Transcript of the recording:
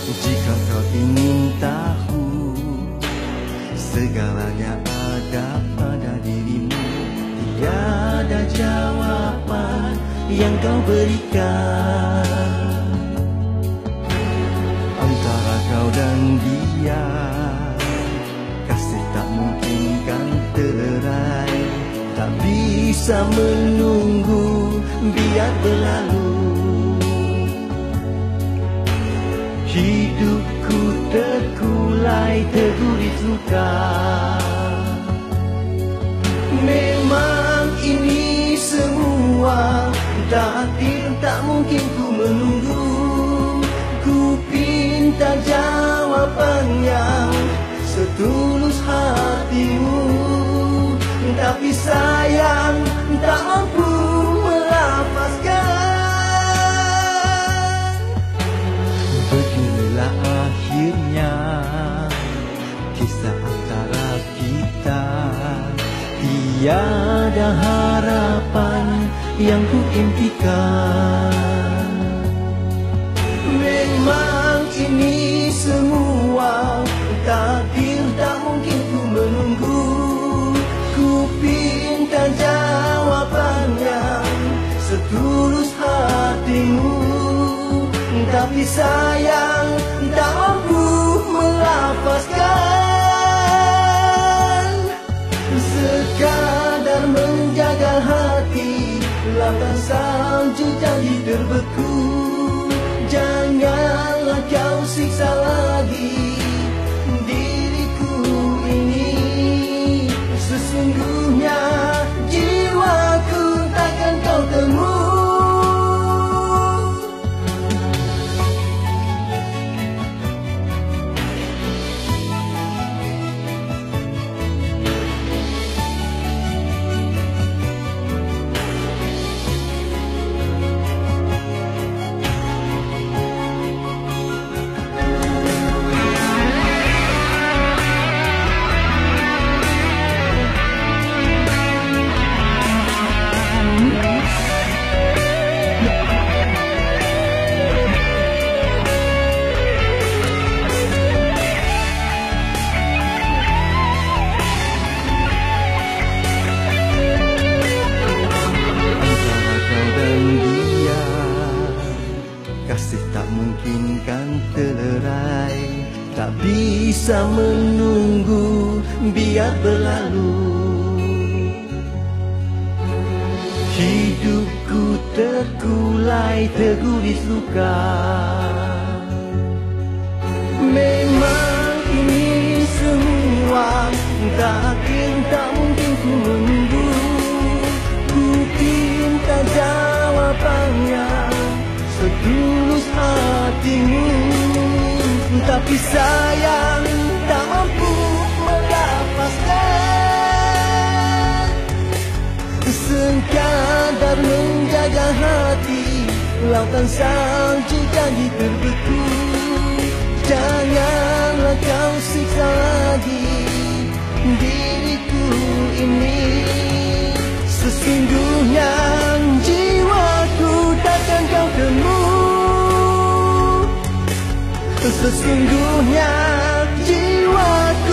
Jika kau ingin tahu, segalanya ada pada dirimu. Tiada jawapan yang kau berikan. Antara kau dan dia, kasih tak mungkin kan terlerai. Tak bisa menunggu, biar berlalu. Hidupku terkulai, terguris luka. Memang ini semua takdir, tak mungkin ku menunggu. Ku pinta jawaban yang setulus hatimu, tapi sayang tak mampu melafazkan. Beginilah akhirnya kisah antara kita. Tiada harapan yang ku impikan. Memang ini semua takdir, tak mungkin ku menunggu. Ku pinta jawaban yang setulus hatimu, tapi sayang tak mampu melafazkan. Sekadar menjaga hati, lautan salju jadi terbeku. Janganlah kau siksa lagi diriku ini. Sesungguhnya jiwaku takkan kau temu. Kasih tak mungkin kan terlerai. Tak bisa menunggu, biar berlalu. Hidupku terkulai, terguris luka. Memang ini semua takdir, tak mungkin ku menunggu. Ku pinta jawabannya setulus hatimu, tapi sayang tak mampu melafazkan. Sekadar menjaga hati, lautan salju jadi terbeku. Janganlah kau siksa lagi diriku ini. Sesungguhnya jiwaku takkan kau temu. Sesungguhnya jiwaku